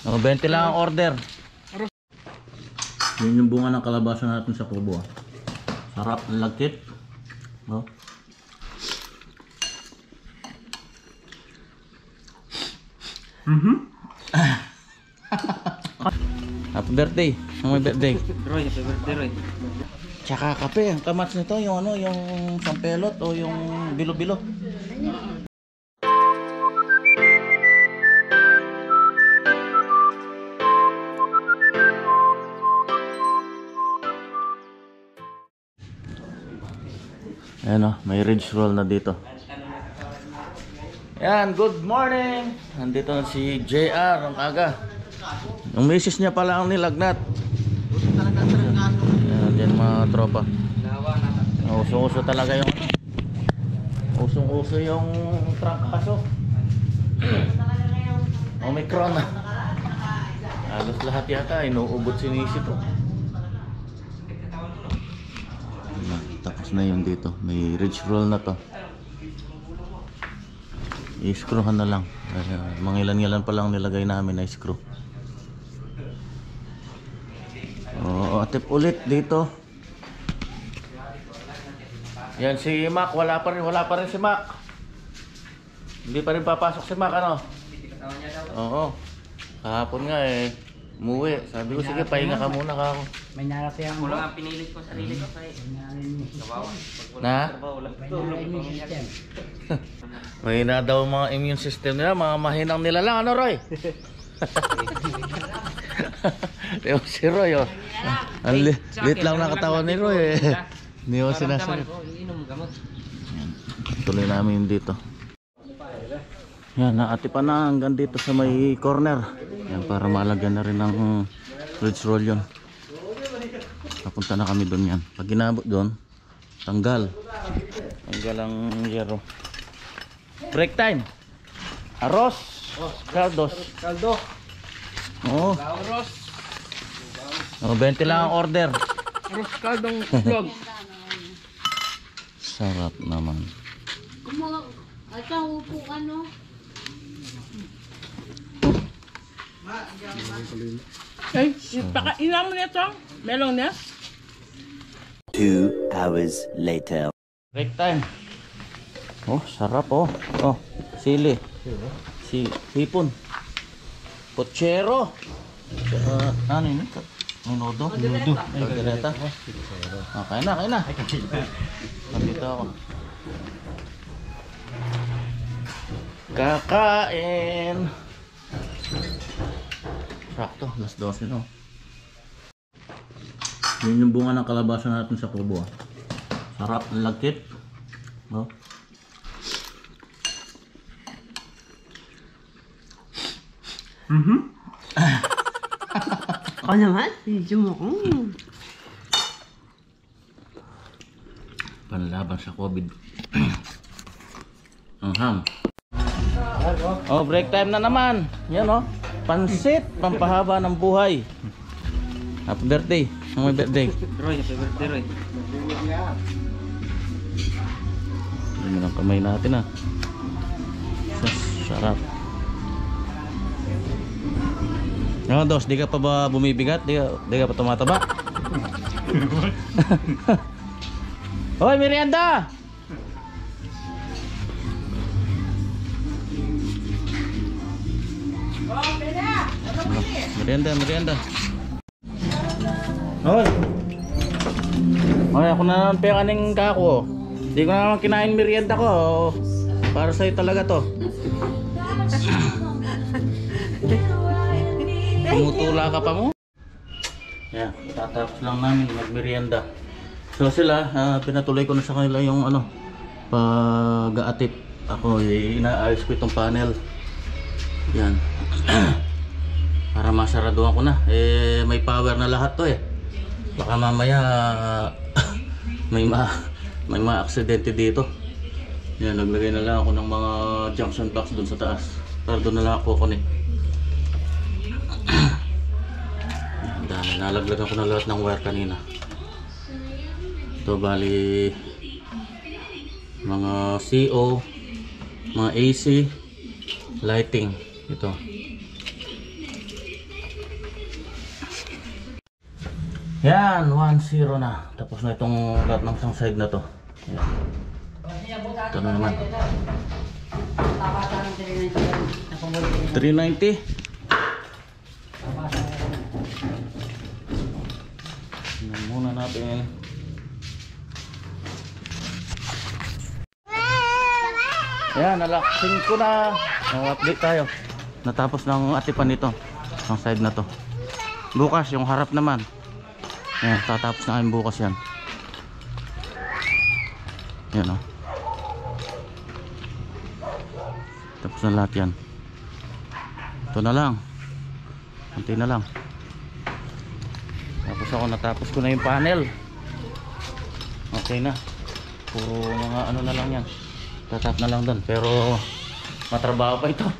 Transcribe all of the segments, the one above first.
Oh, 20 lang ang order. Yun yung bunga ng kalabasa natin sa kubo. Sarap ng lagkit. Oh. Happy birthday. Happy birthday. Roy, happy birthday, Roy. Tsaka kape. Ang kamats nito yung ano, yung sampelot o yung bilo-bilo. Ayan o, may ridge roll na dito. Ayan, good morning! Nandito na si JR, ang kaga. Yung misis niya pala ang nilagnat. Ayan, dyan mga tropa. Usong-uso talaga yung usong-uso yung trangkaso. Omicron na. Halos lahat yata, inuubot si misis to. Tapos na yung dito, may ridge roll na to. I-screwhan na lang. Mga ilan-ilan pa lang nilagay namin na screw. Atip ulit dito. Yan si Mac, wala pa rin si Mac. Hindi pa rin papasok si Mac, ano? Oo. Kahapon nga umuwi. Sabi ko, sige, pahinga ka muna ka ako. May narapihan mo. Wala nga pinilit ko sarili ko kay kawawa. Na? May na daw mga immune system nila, mga mahinang nila lang, ano Roy? Yung si Roy, oh. Ang lit lang nakatawan ni Roy, eh. Hindi ko sinasabi. Tuloy namin dito. Yan, naatipan na hanggang dito sa may corner. Yan, para malagyan na rin ng ridge roll yun. Napunta na kami doon yan. Pag ginabot doon, tanggal ang yero. Break time. Arroz. Caldo. Oo. Arroz. 20 lang ang order. Arroz kaldong vlog. Sarap naman. Ito, upo ka, no? Ay, pakainin mo nito. Melong na. 2 hours later. Break time. Oh, sarap oh. Oh, sili. Hipon. Pochero. Ano yun? Minudo. Kaldereta. Kain na. Nandito ako. Kakain. Sakto, alas 12 no. Yun yung bunga ng kalabasa natin sa kubo. Sarap ng lagkit. Oh. Ako naman, medyo mo. Panlaban sa COVID. Oh, break time na naman. Yan oh. Pansit, pampahaba ng buhay. Happy birthday. Happy birthday. Roy, happy birthday, Roy. Yan ang kamay natin ah. Sarap. Ano dos, di ka pa ba bumibigat? Di ka pa tumataba? Hoy, merienda! Merienda. Hoy! Hoy, ako na naman pa yung aning kako. Di ko na naman kinain merienda ko. Para sa'yo talaga to. Tumutula ka pa mo? Yeah, tatapos lang namin magmerienda. So sila, pinatuloy ko na sa kanila yung ano, pag-aatip. Ako, inaayos ko itong panel. Yan. Para masaraduhan ko na. May power na lahat to eh. Baka mamaya may aksidente dito. Yan, naglagay na lang ako ng mga junction box dun sa taas. Para doon na lang ako connect. Nalaglagan ko na lahat ng wire kanina. Ito bali mga CO, mga AC, lighting. Ito Yan, 1-0 na. Tapos na itong lahat ng isang side na to. Yan. Ito na naman. 390. Tingnan muna natin. Yan, nalaksin ko na. Update tayo. Natapos ng atipan nito. Ang side na to. Bukas, yung harap naman. Yan, tatapos na kami bukas yan. Yan o. Tapos na lahat yan. Ito na lang. Kunti na lang. Tapos ako, natapos ko na yung panel. Okay na. Puro mga ano na lang yan. Tatap na lang doon. Pero matrabaho pa ito.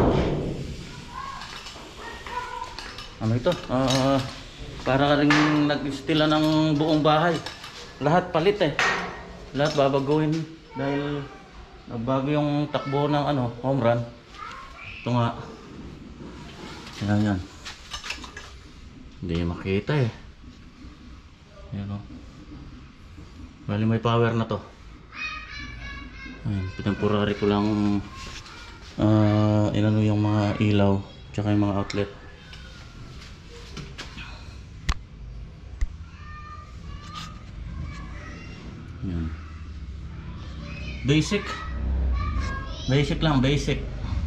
Ano ito? Para rin nag-istila ng buong bahay. Lahat palit eh. Lahat babaguhin dahil nagbago yung takbo ng ano, home run. Ito nga. Yan. Hindi makita eh. Yan o. Bali may power na to. Ayan, temporary ko lang inano yung mga ilaw tsaka yung mga outlet. Yan. Basic lang, basic.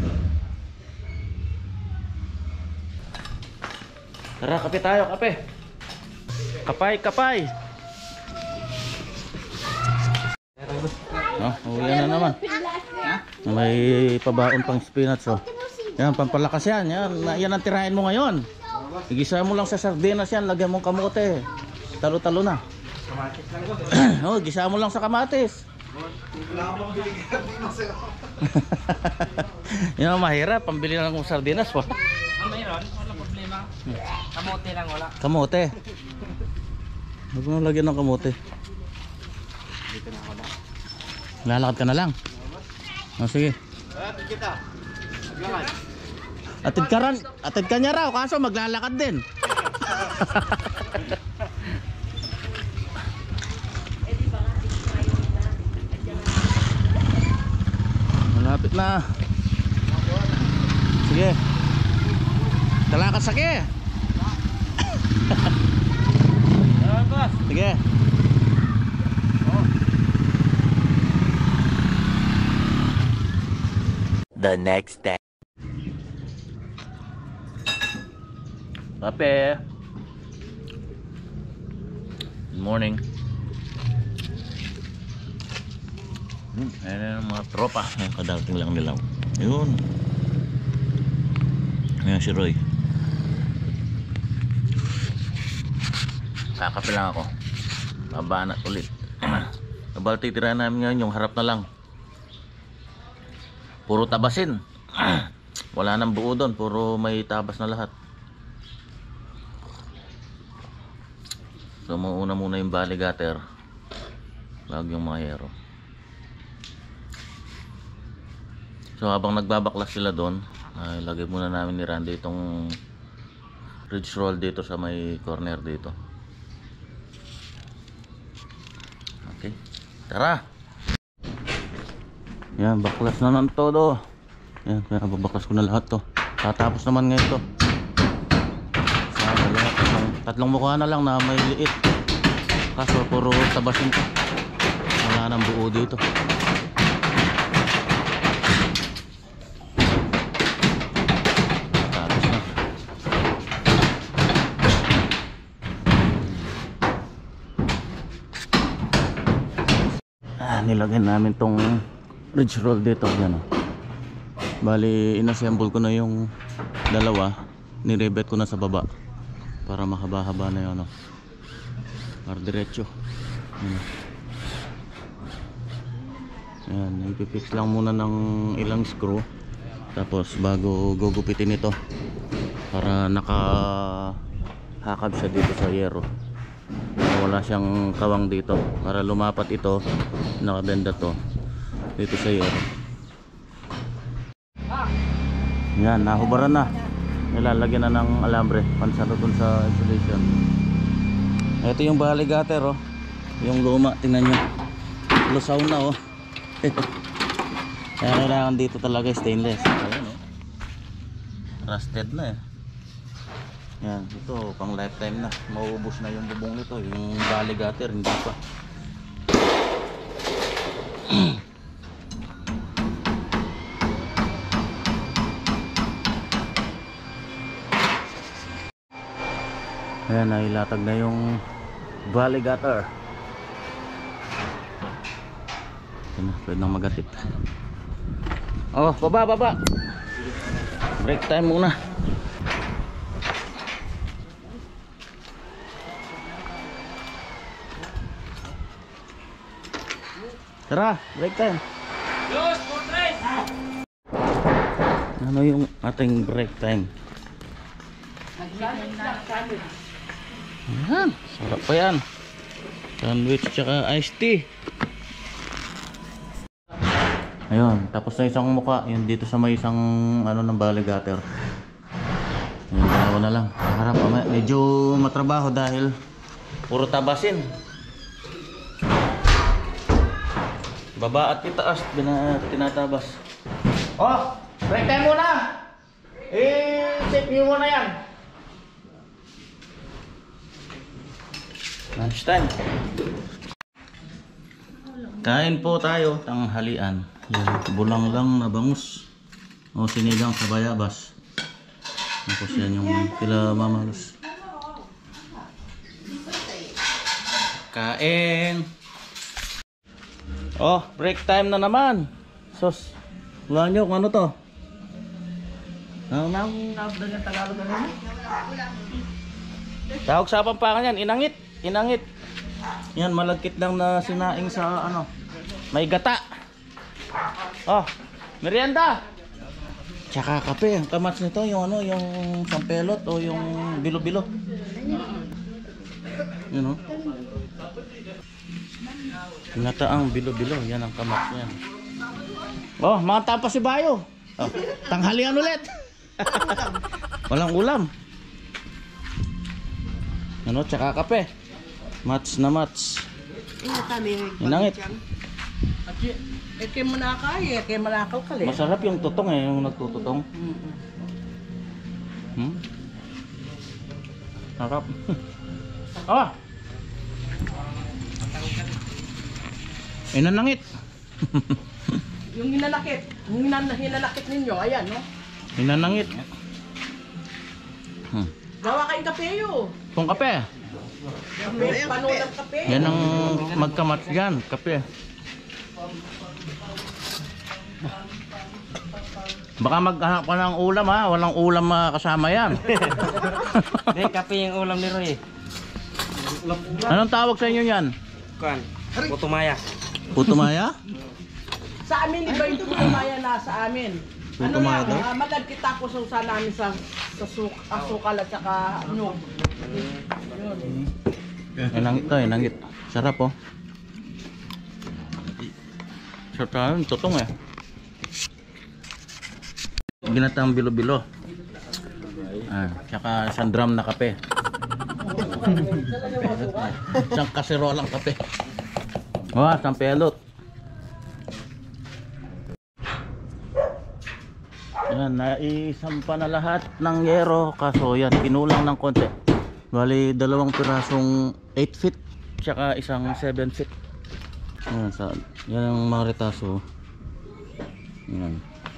Tara, kape tayo, kape. Kapay. Uwi na naman. May pabaon pang spinach oh. Yan, pampalakas yan. Yan ang tirahin mo ngayon. Igisa mo lang sa sardinas yan, lagyan mong kamote. Talo-talo na. Kamatis lang ko. Oh, gisa mo lang sa kamatis. Yan ang mahirap, pambili na lang ng sardinas. Mayroon, wala problema. Kamote lang wala. Kamote. Huwag mo lagyan ng kamote. Dito na ako na. Lalakad ka na lang. Oh, sige. Atid kita. Maglakad. Atid ka niya raw, kaso maglalakad din. Malapit na. Sige. Kalakad sake. Sige. The next day. Kape. Good morning. Ayan ang mga tropa. Ayan, kadating lang nila. Yun. Ayan si Roy. Kakape lang ako. Babanat ulit. Nabal titira namin ngayon yung harap na lang. Puro tabasin. Wala nang buo doon. Puro may tabas na lahat. So mauna muna yung valley gutter bago yung mga hero. So habang nagbabaklas sila doon, lagay muna namin ni Randy itong ridge roll dito sa may corner dito. Okay, tara. Yan, baklas na ng todo. Yan, kaya babaklas ko na lahat to. Tatapos naman ngayon to. Tatlong mukha na lang na may liit. Kaso puro tabasin to. Wala nang buo dito. Tapos na. Nilagyan namin tong ridge roll dito. Yan, oh. Bali inassemble ko na yung dalawa. Nirebet ko na sa baba para mahaba-haba na yun, oh. Para diretso. Yan, ipipix lang muna ng ilang screw. Tapos bago gugupitin ito para nakahakab siya dito sa yero. Wala siyang kawang dito. Para lumapat ito, nakabenda to dito sa yero. Yan, nahubaran na. Nilalagyan na ng alambre pansado dun sa insulation. Ito yung baligater oh. Yung luma, tingnan nyo. Lusaw na oh. Kaya kailangan dito talaga stainless. Ayan oh. Rusted na eh. Yan, ito pang lifetime na. Mauubos na yung bubong nito. Yung baligater, hindi pa. Ayan, nailatag na yung baligater. Ayan na, pwede nang magatip. Oh, baba. Break time muna. Tara, break time. Ano yung ating break time? Ayan, sarap pa yan. Sandwich tsaka iced tea. Ayun, tapos na isang muka. Yun dito sa may isang ano ng baligater. Yung dalawa na lang. Harap, medyo matrabaho dahil puro tabasin. Baba at itaas, tinatabas. Oh, break time muna. Save nyo muna yan. Lunch time. Kain po tayo, tanghalian. Yan, bulang lang na bangus. O sinigang sa bayabas. Tapos yan yung kila mamalos. Kain. Oh, break time na naman. Sos, wala nyo kung ano to. Tawag sa Pampangan yan, inangit. Inangit. Yan, malagkit lang na sinaing sa ano. May gata. Oh, merienda. Tsaka kape. Ang kamats nito yung ano, yung sampelot o yung bilo-bilo. Yun o. Tinataang bilo-bilo. Yan ang kamats niyan. Oh, mga tampas si Bayo. Oh, tanghalian ulit. Walang ulam. Ano, tsaka kape. Mats na mats. Inangit. Eke manakay, eke manakaw kali. Masarap yung tutong eh, yung nagtututong. Sarap. Ah! Inanangit. Yung hinanakit ninyo, ayan no. Inanangit. Gawa kayong kape yo. Kung kape. Panulang kape. Yan ang magkamats dyan, kape. Baka maghanap ka ng ulam ha, walang ulam kasama yan. Hindi, kape yung ulam ni Roy. Anong tawag sa inyo yan? Kuan, putumaya. Putumaya? Sa amin iba yung tutumaya na sa amin. Putumaya daw? Malagkit tapos sa namin sa asukal at saka nyug. Inangit to, inangit. Sarap oh. Sarap na, tutong eh. Ginatang bilo-bilo. Tsaka isang drum na kape. Isang kaserolang kape. Oh, isang pelot. Yan, naisampa na lahat ng yero. Kaso yan, kinulang ng konti. Bali, 2 pirasong 8 feet. Tsaka isang 7 feet. Yan ang mga retaso. Yan.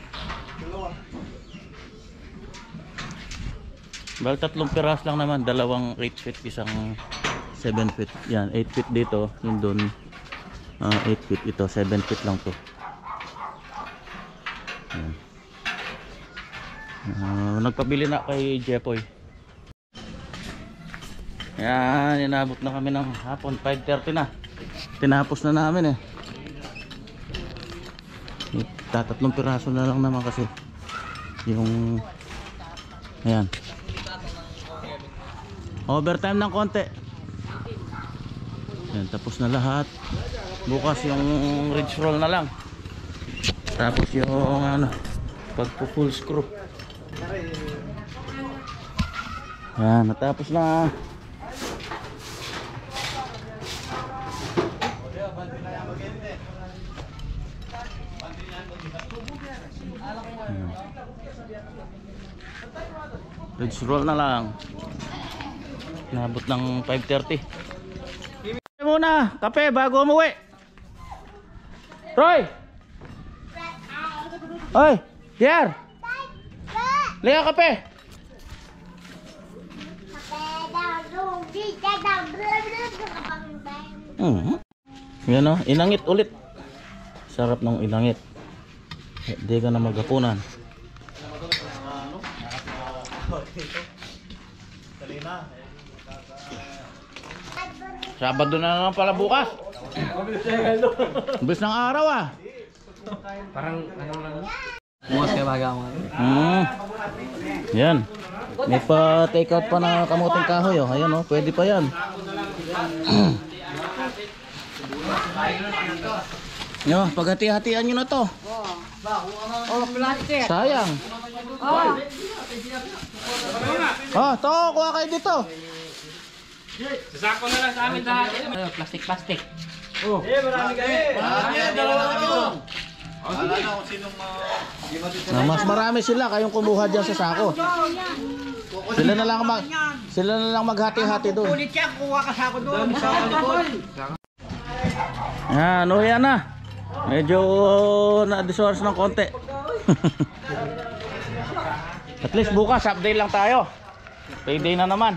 Bali 3 piras lang naman, 2 8 feet, isang 7 feet. Yan, 8 feet dito, yun doon 8 feet, ito 7 feet lang to. Yan. Nagpabili na kay Jepoy. Yan, inabot na kami ng hapon, 5:30 na. Tinapos na namin eh. 3 piraso na lang naman kasi yung ayan, overtime ng konti. Ayan, tapos na lahat. Bukas yung ridge roll na lang. Tapos yung ano, pagpo full screw. Ayan, natapos na. Ridge roll na lang. Nabot ng 5:30. Muna, kape bago umuwi. Roy! Hoy! Pierre! Liga kape! Yan o, inangit ulit. Sarap ng inangit. Hindi ka na maghapunan. Sabado na naman pala bukas. Bilis ng araw ah. Parang ano lang. Bukas kaya baga mo. Yan. May pa take out pa na kamuting kahoy oh. Ayan oh, pwede pa yan. Yo, paghati-hatian nyo na to. Oh, plastic. Sayang. Oh. Oh, to, kuha kayo dito. Sasako na lang sa amin lahat. Plastic. Mas marami sila kayong kumuha diyan sa sako. Sila na lang maghati-hati doon. Ulit yan, kuha ka sa ako doon. Ano yan na. Medyo na-disorders ng konti. At least bukas update lang tayo. Payday na naman.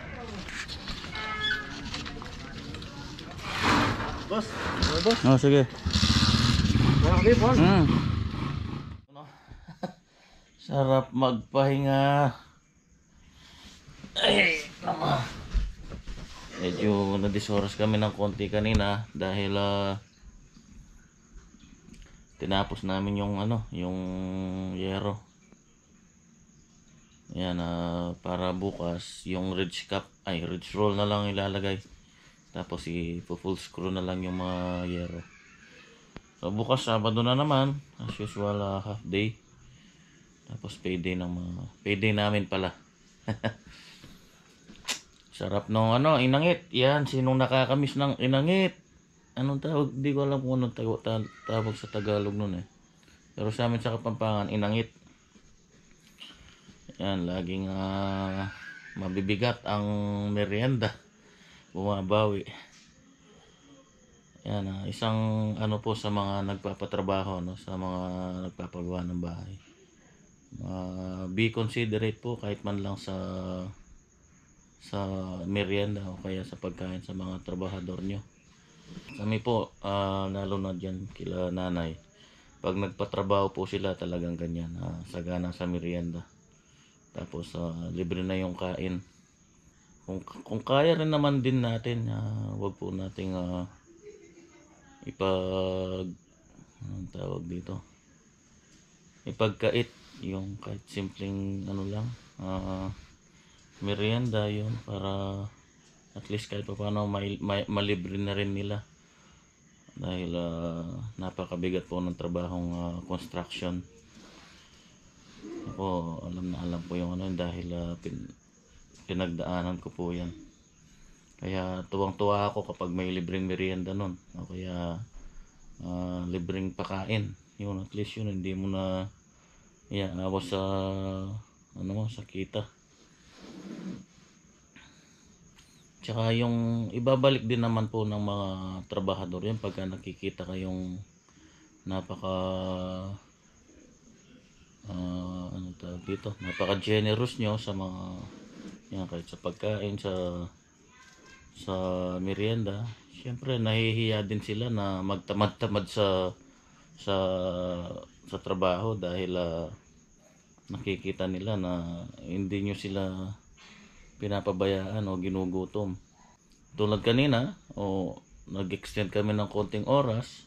Boss. Oh, sige. Sarap magpahinga. Ay, naman. Medyo na-disorders kami ng konti kanina dahil tinapos namin yung yung yero. Yan, para bukas yung ridge roll na lang ilalagay. Tapos i-full screw na lang yung mga yero. So bukas Sabado na naman, as usual half day. Tapos payday namin pala. Sarap ng inangit. Yan, sinong nakakamiss ng inangit? Anong tawag? Di ko alam kung anong tawag sa Tagalog nun eh. Pero sa amin sa Kapampangan, inangit. Yan, laging mabibigat ang merienda. Bumabawi. Yan, isang po sa mga nagpapatrabaho, sa mga nagpapagawa ng bahay. Be considerate po kahit man lang sa merienda o kaya sa pagkain sa mga trabahador nyo. Kami po, lalo na dyan kila nanay, pag nagpatrabaho po sila talagang ganyan, sagana sa merienda. Tapos libre na yung kain. Kung kaya rin naman din natin, wag po nating anong tawag dito, ipagkait yung kahit simpleng lang, merienda yun, para at least kahit pa paano malibre na rin nila dahil napakabigat po ng trabahong construction. Ako alam po yung dahil pinagdaanan ko po yan, kaya tuwang-tuwa ako kapag may libreng merienda nun o kaya libreng pakain yun. At least yun, hindi mo na awas sa sa kita. Tsaka yung ibabalik din naman po ng mga trabahador yan pagka nakikita kayong napaka napaka generous nyo sa mga kahit sa pagkain, sa merienda. Siyempre nahihiya din sila na magtamad-tamad sa trabaho dahil nakikita nila na hindi nyo sila pinapabayaan o ginugutom. Tulad kanina, nag-extend kami ng konting oras,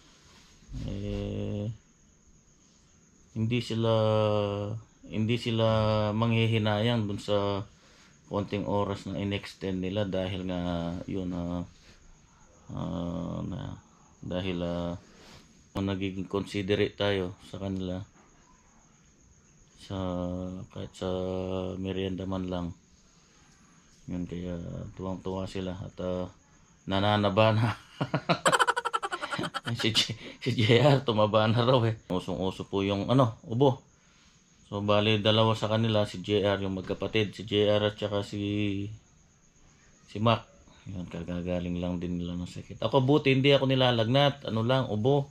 hindi sila manghihinayang dun sa konting oras na in-extend nila dahil nga yun dahil nagiging considerate tayo sa kanila kahit sa merienda man lang yun. Kaya tuwang-tuwa sila at nananaba na. Si JR tumaba na raw eh. Usong-uso po yung ubo. So bali dalawa sa kanila, si JR yung magkapatid, si JR at saka si Mac. Yun, kagagaling lang din nila ng sakit. Ako buti hindi ako nilalagnat, ubo.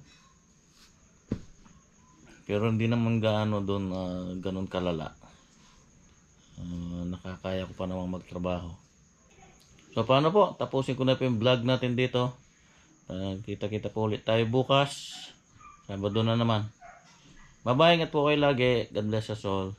Pero hindi naman gaano doon ganun kalala. Nakakaya ko pa namang magtrabaho. So paano po? Tapusin ko na po yung vlog natin dito. Kita-kita po ulit tayo bukas. Sabado na naman. Bye-bye, ingat po kayo lagi. God bless us all.